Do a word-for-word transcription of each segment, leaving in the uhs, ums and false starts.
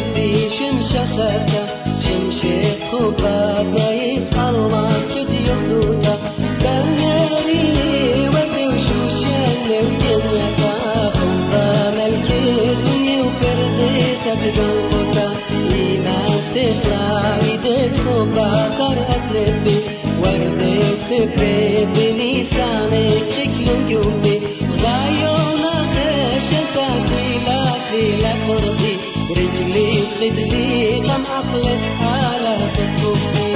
لبي شمشخته شمشت خوبك ويسأل ما كدي يخوته بالناري وري وشوشن ودنيتا خوبا ملك الدنيا وكرديسة جنبوتا إيمان تخلع ويدك خوبا قرأت لبي وردي سبريت بنيسانك شكل يومي وضايونا خشتا تيلا تيلا قربي رجلي صدلي قم عقلت على تكفي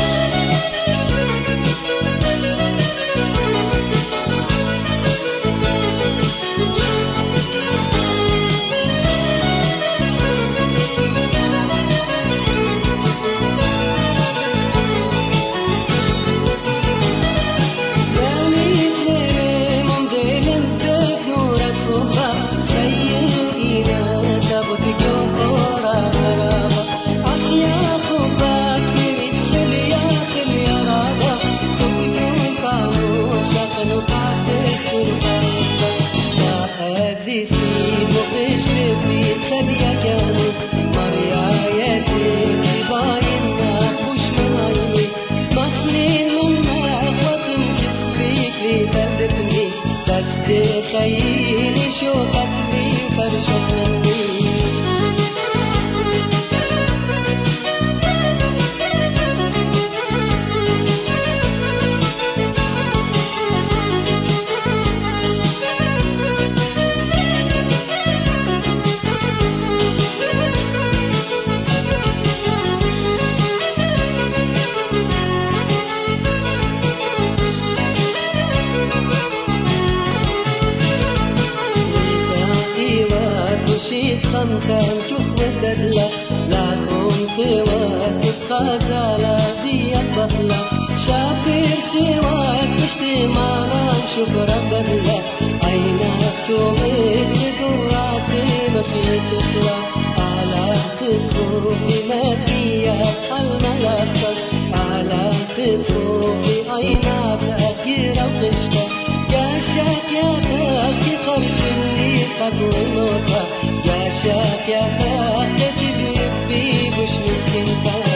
خييني شوقت لي فرشت مني شيت خمكان شوف وددلا لا خمت وقت خزالة بيك بخلا شاكرت وقت مشتي مرام شكرا بدلا عينك شوقت دراتي مخيت تخلا على تدخل بمديك الملكة على تدخل بعيناتك يروقشتك يا شاكياتك خرشني قدر الموتى يا شاكياتك تجيب بي وش مسكنتك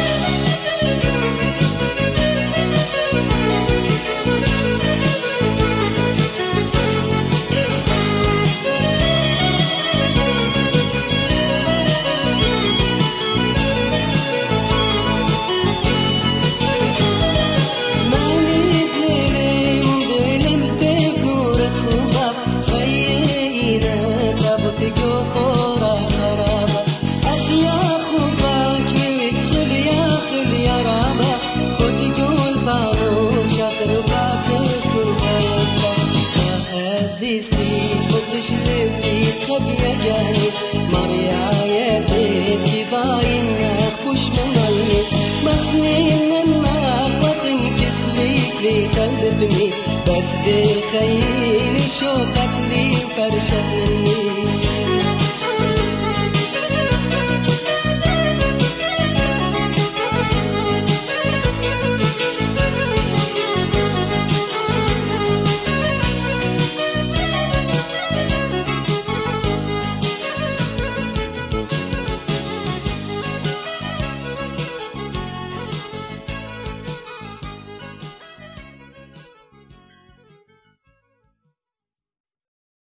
يا جاني مريا يا بيتي باينك وش مني مخنين من ما وتنكس ليك لي تلبني بس تخيني شوقت لي فرشت